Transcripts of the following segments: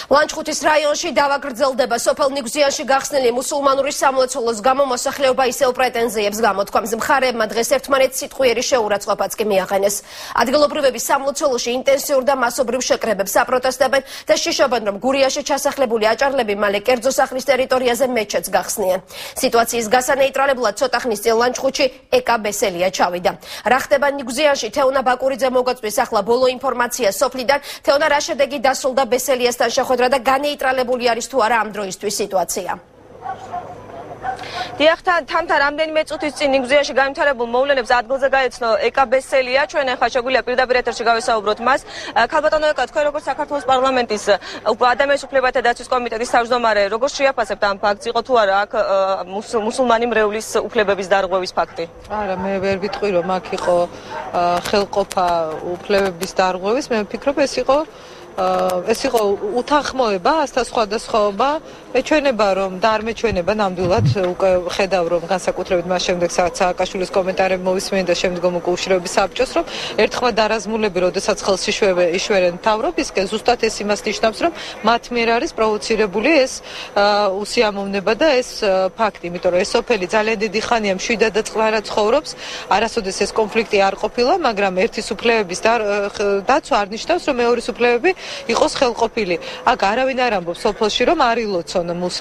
ლანჩხუთის რაიონში დავაგრძელდება სოფელ ნიგზიანში გახსნილი მუსულმანური სამლოცველოს გამო მოსახლეობა ისევ პრეტენზიებს გამოთქვამს. მხარეებმა დღეს ერთმანეთს სიტყვიერი შეურაცხყოფაც კი მიაღენეს. ადგილობრივები სამლოცველოში ინტენსიურ და მასობრივ შეკრებებს აპროტესტებენ და შიშობენ, რომ გურიაში ჩასახლებული აჭარლები მალე კერძო სახლის ტერიტორიაზე მეჩეთს გახსნიან. სიტუაციის გასანეიტრალებლად ცოტა ხნის წინ ლანჩხუთში ეკა ბესელია ჩავიდა. რა ხდება ნიგზიანში? თეონა ბაკურიძე მოგაწვის ახლა ბოლო ინფორმაცია სოფლიდან. თეონა, რა შედეგი დასრულდა ბესელიასთან შეხვედრა და განეიტრალებული არის თუ არა ამ დროისთვის სიტუაცია? თამთა რამდენიმე წუთის წინ ნიგზიაში განვითარებულ მოვლენებს ადგილზე გაეცნო ეკა ბესელია. ჩვენ ახლა შეგვიძლია პირდაპირ ეთერში გავესაუბროთ მას. ქალბატონო ეკა, თქვენ როგორც საქართველოს პარლამენტის ადამიანის უფლებათა დაცვის კომიტეტის თავმჯდომარე, როგორ შეაფასებთ ამ ფაქტს? იყო თუ არა აქ მუსულმანი მრევლის უფლებების დარღვევის ფაქტი? არა, მე ვერ ვიტყვი რომ აქ იყო ხელყოფა უფლებების დარღვევის. მე ვფიქრობ ეს იყო უთანხმოება, ასთა სხვადასხვაობა. მეჩვენება რომ და არ მეჩვენება ნამდვილად უკვე ხედავ რომ განსაკუთრებით მას შემდეგ სააკაშვილის კომენტარები მოვისმენ და შემდგომ უკვე უშიშროების საბჭოს რომ ერთხმად არაზმულები როდესაც ხელს იშვერენ მთავრობისკენ, ზუსტად ეს იმას ნიშნავს რომ მათ მიერ არის პროვოცირებული ეს უსიამოვნება და ეს ფაქტი, იმიტომ რომ ეს სოფელი ძალიან დიდი ხანია მშვიდად წყლარად ცხოვრობს, არასოდეს ეს კონფლიქტი არ ყოფილა, მაგრამ ერთის უფლებების დაცვა არ ნიშნავს რომ მეორის უფლებები იყოს ხელყოფილი. აქ არავინ არ ამბობს სოფელში რომ არ ილოცონ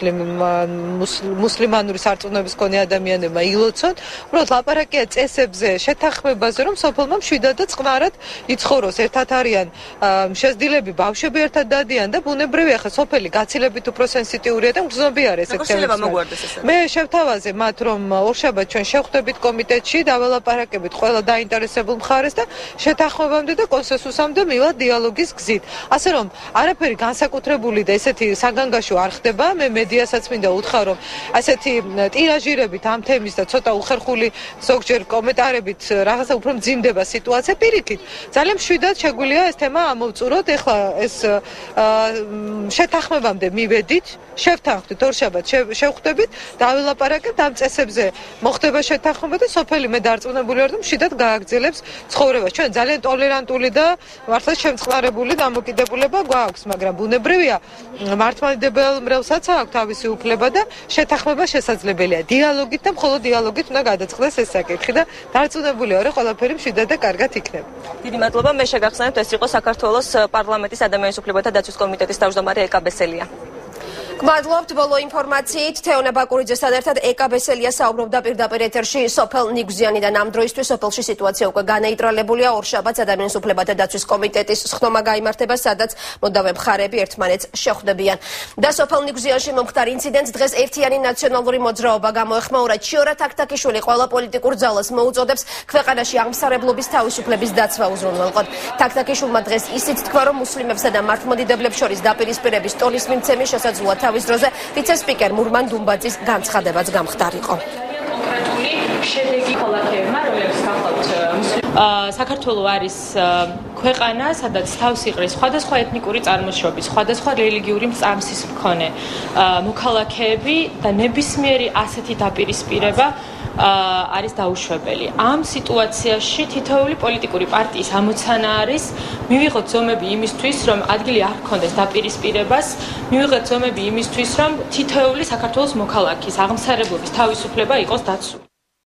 მუსლიმანური სარწმუნოების მქონე ადამიანებმა ილოცონ, უბრალოდ ლაპარაკია წესებზე, შეთანხმებაზე, რომ სოფელმა მშვიდად და წყნარად იცხოვროს. ერთად არიან შესდილები, ბავშვები ერთად დადიან და ბუნებრივია ხა სოფელი გაცილებით უფრო სენსიტიურია და მგრძნობი არის ეს თემა. მე შევთავაზე მათ რომ ორშაბათ ჩვენ შევხვდებით კომიტეტში, დაველაპარაკებით ყველა დაინტერესებულ მხარეს და შეთანხმებამდე და კონსენსუსამდე მივა დიალოგის გზით. ასე რომ არაფერი განსაკუთრებული და ესეთი საგანგაშო არ ხდება. მე მედიასაც მინდა უთხრა რომ ასეთი ტირაჟირებით ამ თემის და ცოტა უხერხული ზოგჯერ კომენტარებით რაღაცა უფრო მძიმდება სიტუაცია. პირიქით, ძალიან მშვიდად შეგვიძლია ეს თემა ამოვწუროთ. ეხლა ეს შეთანხმებამდე მივედით, შევთანხმდით ორშაბათ, შევხვდებით, დაველაპარაკებთ ამ წესებზე. მოხდება შეთანხმება და სოფელი მე დარწმუნებული ვარ, რომ მშვიდად გააგრძელებს ცხოვრებას. ჩვენ ძალიან ტოლერანტული და მართლა შემწყნარებული დამოკიდებულება გვაქვს, მაგრამ ბუნებრივია მართლმადიდებელ მრევლსაც აქვს თავისი უფლება და შეთანხმება შესაძლებელია. დიალოგით და მხოლოდ დიალოგით უნდა გადაწყდეს ეს საკითხი და დარწმუნებული ვარ, რომ ყველაფერი მშვიდად და კარგად იქნება. დიდი მადლობა. მე შეგახსენებთ, ეს იყო საქართველოს პარლამენტის ადამიანის უფლებათა დაცვის კომიტეტის თავმჯდომარე ეკა ბესელია. გმადლობთ. ბოლო ინფორმაციით თეონა ბაკურიძესთან ერთად ეკა ბესელია საუბრობდა პირდაპირ ეთერში სოფელ ნიგზიანიდან. ამ დროისთვის სოფელში სიტუაცია უკვე განეიტრალებულია. ორშაბათს ადამიანის უფლებათა დაცვის კომიტეტის სხდომა გაიმართება, სადაც მოდავე მხარეები ერთმანეთს შეხვდებიან. და სოფელ ნიგზიანში მომხდარ ინციდენტს დღეს ერთიანი ნაციონალური მოძრაობა გამოეხმაურა. ჩიორა თაქთაქიშვილი ყველა პოლიტიკურ ძალას მოუწოდებს ქვეყანაში აღმსარებლობის თავისუფლების დაცვა უზრუნველყოთ. თაქთაქიშვილმა დღეს ისიც თქვა, რომ მუსლიმებსა და მართლმადიდებლებს შორის დაპირისპირების ტონის მიმცემი შესაძლოა თავის დროზე ვიცე-სპიკერ მურმან დუმბაძის განცხადებაც გამხდარიყო. კონკრეტული შედეგი ქალაქებმა, რომლებიც გახლავთ საქართველო არის ქვეყანა, სადაც თავს იყრის სხვადასხვა ეთნიკური წარმოშობის, სხვადასხვა რელიგიური წამსის მქონე მოქალაქეები და ნებისმიერი ასეთი დაპირისპირება არის დაუშვებელი. ამ სიტუაციაში თითოეული პოლიტიკური პარტიის ამოცანა არის მივიღოთ ზომები იმისთვის, რომ ადგილი არ ჰქონდეს დაპირისპირებას, მივიღოთ ზომები იმისთვის, რომ თითოეული საქართველოს მოქალაქის აღმსარებლობის თავისუფლება იყოს დაცული.